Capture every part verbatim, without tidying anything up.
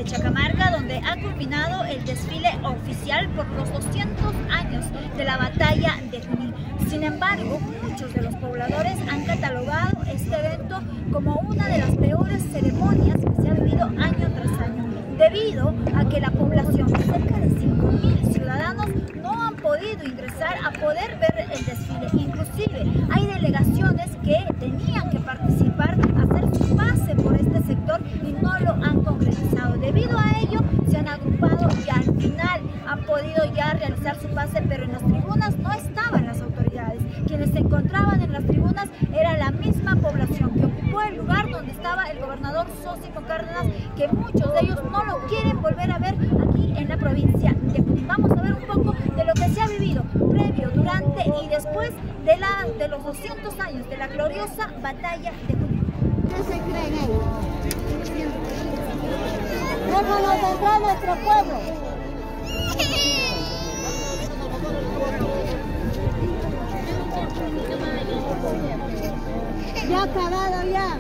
de Chacamarca, donde ha culminado el desfile oficial por los doscientos años de la batalla de Junín. Sin embargo, muchos de los pobladores han catalogado este evento como una de las peores ceremonias que se ha vivido año tras año, debido a que la población, cerca de cinco mil ciudadanos, no han podido ingresar a poder ver el desfile. Inclusive hay delegaciones que tenían que participar, hacer su pase por este sector y no lo han concretizado. Debido a ello se han agrupado y al final han podido ya realizar su pase, pero en las tribunas no estaban las autoridades. Quienes se encontraban en las tribunas era la misma población que ocupó el lugar donde estaba el gobernador Zósimo Cárdenas, que muchos de ellos no lo quieren volver a ver aquí en la provincia de Junín. Vamos a ver un poco de lo que se ha vivido previo, durante y después de, la, de los doscientos años de la gloriosa batalla de Junín. ¿Qué se creen ellos? Déjanos entrar a nuestro pueblo. Ya ha acabado ya.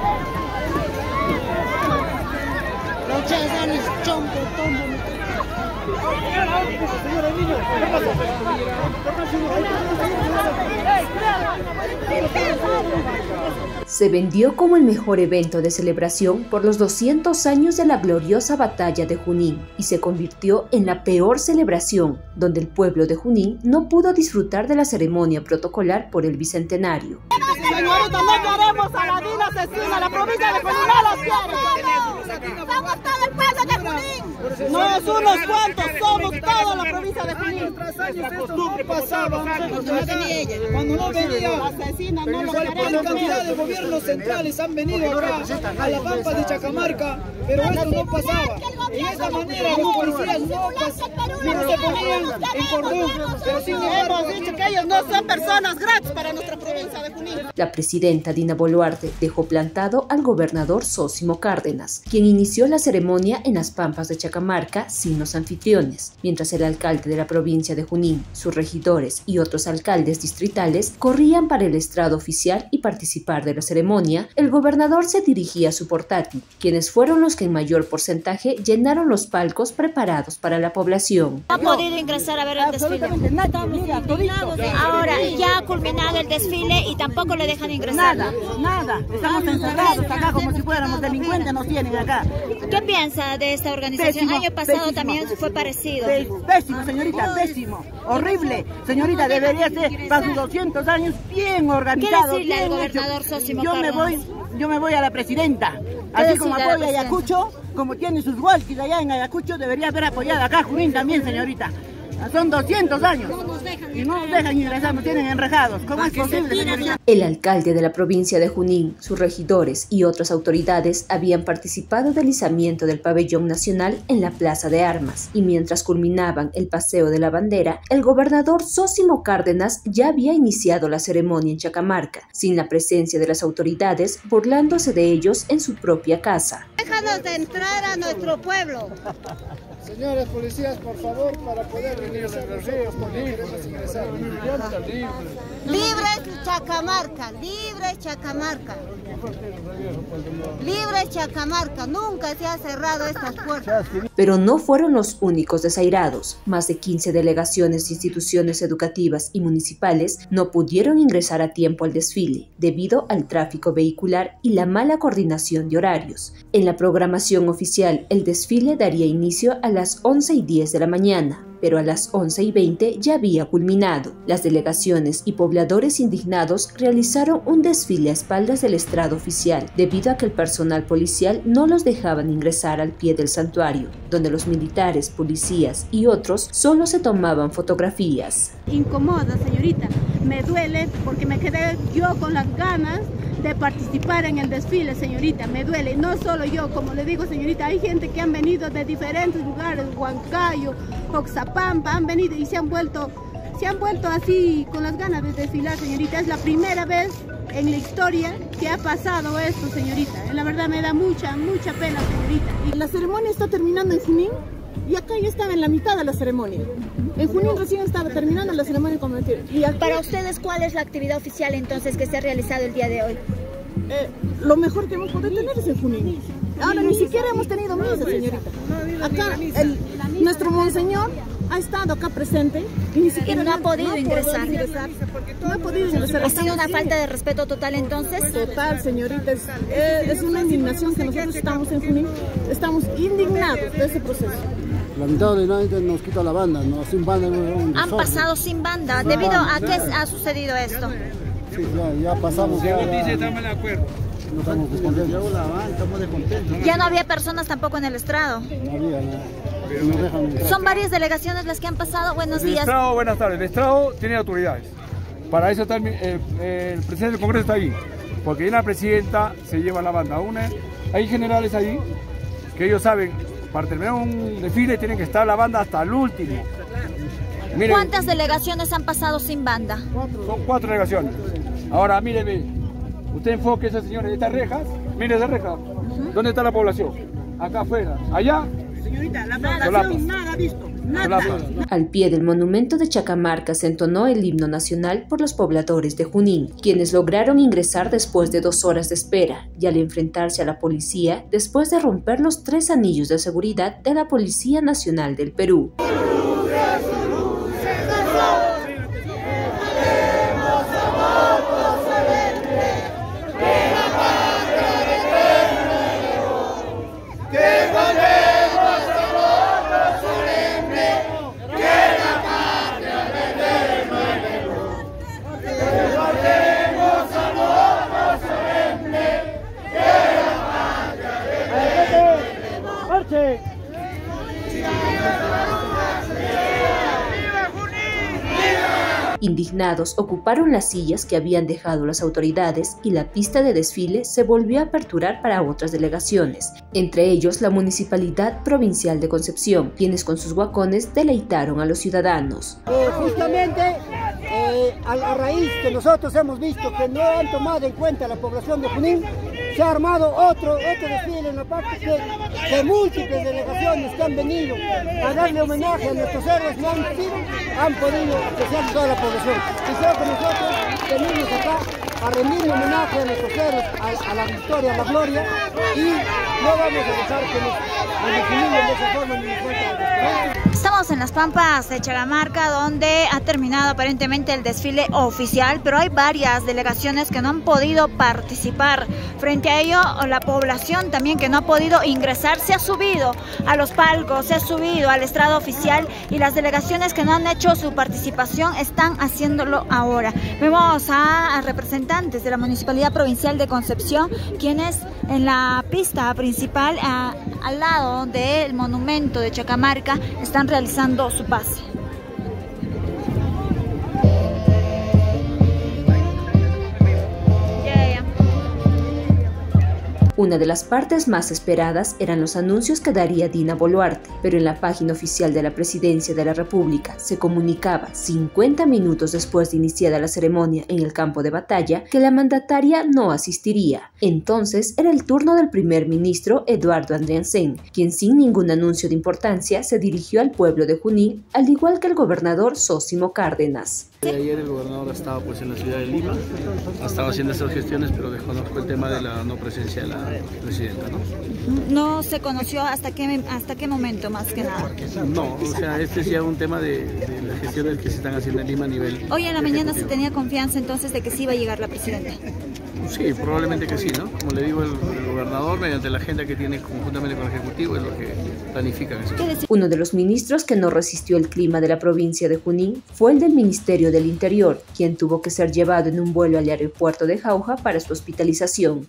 Se vendió como el mejor evento de celebración por los doscientos años de la gloriosa batalla de Junín y se convirtió en la peor celebración, donde el pueblo de Junín no pudo disfrutar de la ceremonia protocolar por el bicentenario. Señorita, no queremos a la Dina asesina, la provincia de Junín no la quiere. Somos todo el pueblo de Junín. No es unos cuantos, somos toda la provincia de Junín. La costumbre pasaba cuando no venía ella, cuando no venía asesina, no lo la cantidad de gobiernos centrales han venido acá a la pampa de Chacamarca, pero esto no pasaba. En esa manera los policías no, no se ponían en cordón, pero sin embargo hemos dicho que ellos no son personas gratis para nuestra provincia de Junín. La presidenta Dina Boluarte dejó plantado al gobernador Zósimo Cárdenas, quien inició la ceremonia en las pampas de Chacamarca sin los anfitriones, mientras el alcalde de la provincia de Junín, sus regidores y otros alcaldes distritales corrían para el estrado oficial y participar de la ceremonia. El gobernador se dirigía a su portátil, quienes fueron los que en mayor porcentaje llenaron los palcos preparados para la población. No ha podido ingresar a ver el desfile. Ahora ya ha culminado el desfile y tampoco le dejan ingresar. Nada, nada. Estamos encerrados acá como si fuéramos delincuentes, nos tienen acá. ¿Qué piensa de esta organización? El año pasado pésimo, también fue parecido. Pésimo, señorita, pésimo. Horrible. Señorita, debería ser para sus doscientos años bien organizado. ¿Qué decirle al gobernador Zósimo Yo me voy, yo me voy a la presidenta. Así como apoya a Ayacucho, como tiene sus walkies allá en Ayacucho, debería haber apoyado acá a Junín también, señorita. Son doscientos años y no nos dejan ingresar, nos tienen enrejados. ¿Cómo es posible, señorita? El alcalde de la provincia de Junín, sus regidores y otras autoridades habían participado del izamiento del pabellón nacional en la Plaza de Armas, y mientras culminaban el paseo de la bandera, el gobernador Zósimo Cárdenas ya había iniciado la ceremonia en Chacamarca, sin la presencia de las autoridades, burlándose de ellos en su propia casa. Déjanos de entrar a nuestro pueblo. Señores policías, por favor, para poder ingresar nosotros, porque queremos ingresar. Libre Chacamarca, libre Chacamarca. Libre Chacamarca, nunca se ha cerrado estas puertas. Pero no fueron los únicos desairados. Más de quince delegaciones de instituciones educativas y municipales no pudieron ingresar a tiempo al desfile, debido al tráfico vehicular y la mala coordinación de horarios. En la programación oficial, el desfile daría inicio a las once y diez de la mañana, pero a las once y veinte ya había culminado. Las delegaciones y pobladores indignados realizaron un desfile a espaldas del estrado oficial, debido a que el personal policial no los dejaban ingresar al pie del santuario, donde los militares, policías y otros solo se tomaban fotografías. Incomoda, señorita, me duele porque me quedé yo con las ganas de participar en el desfile, señorita, me duele, no solo yo, como le digo, señorita, hay gente que han venido de diferentes lugares, Huancayo, Oxapampa, han venido y se han vuelto, se han vuelto así con las ganas de desfilar, señorita. Es la primera vez en la historia que ha pasado esto, señorita. La verdad me da mucha, mucha pena, señorita. La ceremonia está terminando en Junín y acá ya estaba en la mitad de la ceremonia. En Junín recién estaba terminando la ceremonia conmemorativa. Y aquí, para ustedes, ¿cuál es la actividad oficial entonces que se ha realizado el día de hoy? Eh, lo mejor que hemos podido tener es en Junín. ahora ni siquiera hemos tenido misa, señorita. Acá, el, nuestro monseñor ha estado acá presente y ni siquiera no ha podido no ingresar. ingresar. No ha podido ingresar. ¿Ha sido una falta de respeto total entonces? Total, señorita. Es, es una indignación que nosotros estamos en Junín. Estamos indignados de ese proceso. Lamentablemente nos quita la banda, ¿no? Sin banda. No, Han pasado sin banda. ¿Debido a qué ha sucedido esto? Sí, ya, ya pasamos. Ya, ya, estamos de acuerdo. No estamos descontentos. Estamos descontentos. Ya no había personas tampoco en el estrado. No había, no. No dejan entrar. Son varias delegaciones las que han pasado. Buenos el días. Estrado, buenas tardes. El Estrado tiene autoridades. Para eso está el, el, el presidente del Congreso está ahí. Porque ahí la presidenta se lleva la banda. Una, hay generales ahí que ellos saben, para terminar un desfile tienen que estar la banda hasta el último. Miren, ¿cuántas delegaciones han pasado sin banda? Son cuatro delegaciones. Ahora, míreme, usted enfoque a esas señores, estas rejas, mire esa reja. Uh-huh. ¿Dónde está la población? Acá afuera, allá. Señorita, la población nada visto, nada. Al pie del monumento de Chacamarca se entonó el himno nacional por los pobladores de Junín, quienes lograron ingresar después de dos horas de espera y al enfrentarse a la policía después de romper los tres anillos de seguridad de la Policía Nacional del Perú. Indignados, ocuparon las sillas que habían dejado las autoridades y la pista de desfile se volvió a aperturar para otras delegaciones, entre ellos la Municipalidad Provincial de Concepción, quienes con sus guacones deleitaron a los ciudadanos. Eh, justamente eh, a, a raíz que nosotros hemos visto que no han tomado en cuenta la población de Junín, se ha armado otro, otro desfile en la parte que, de múltiples delegaciones que han venido a darle homenaje a nuestros héroes, no han, sido, han podido apreciar toda la población. Y creo que nosotros venimos acá a rendir homenaje a nuestros héroes, a, a la victoria, a la gloria, y no vamos a dejar que nos, nos disminuyan de esa forma ni nos cuenten. Estamos en las Pampas de Chacamarca, donde ha terminado aparentemente el desfile oficial, pero hay varias delegaciones que no han podido participar. Frente a ello, la población también que no ha podido ingresar se ha subido a los palcos, se ha subido al estrado oficial, y las delegaciones que no han hecho su participación están haciéndolo ahora. Vemos a representantes de la Municipalidad Provincial de Concepción, quienes en la pista principal, a, al lado del monumento de Chacamarca, están realizando su pase. Una de las partes más esperadas eran los anuncios que daría Dina Boluarte, pero en la página oficial de la Presidencia de la República se comunicaba cincuenta minutos después de iniciada la ceremonia en el campo de batalla que la mandataria no asistiría. Entonces era el turno del primer ministro Eduardo Andriansen, quien sin ningún anuncio de importancia se dirigió al pueblo de Junín, al igual que el gobernador Zósimo Cárdenas. Ayer el gobernador estaba pues en la ciudad de Lima, estaba haciendo esas gestiones, pero desconozco el tema de la no presencia de la presidenta, ¿no? ¿No se conoció hasta qué, hasta qué momento, más que nada? No, o sea, este es ya un tema de, de las gestiones que se están haciendo en Lima a nivel Hoy en la mañana se tenía confianza entonces de que sí iba a llegar la presidenta. Sí, probablemente que sí, ¿no? Como le digo, el, el gobernador, mediante la agenda que tiene conjuntamente con el Ejecutivo, es lo que planifican eso. Uno de los ministros que no resistió el clima de la provincia de Junín fue el del Ministerio del Interior, quien tuvo que ser llevado en un vuelo al aeropuerto de Jauja para su hospitalización.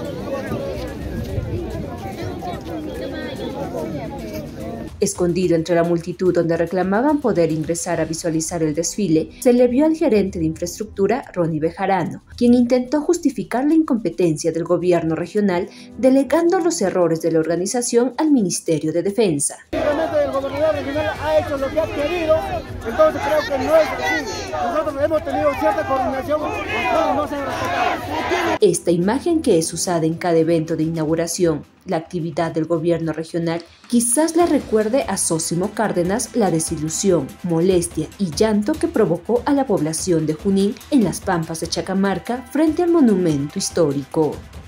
Escondido entre la multitud donde reclamaban poder ingresar a visualizar el desfile, se le vio al gerente de infraestructura, Ronnie Bejarano, quien intentó justificar la incompetencia del gobierno regional, delegando los errores de la organización al Ministerio de Defensa. El gobernador regional ha hecho lo que ha querido, entonces creo que no es así. Nosotros hemos tenido cierta coordinación, pero no se ha respetado. Esta imagen, que es usada en cada evento de inauguración, la actividad del gobierno regional, quizás le recuerde a Zósimo Cárdenas la desilusión, molestia y llanto que provocó a la población de Junín en las Pampas de Chacamarca frente al monumento histórico.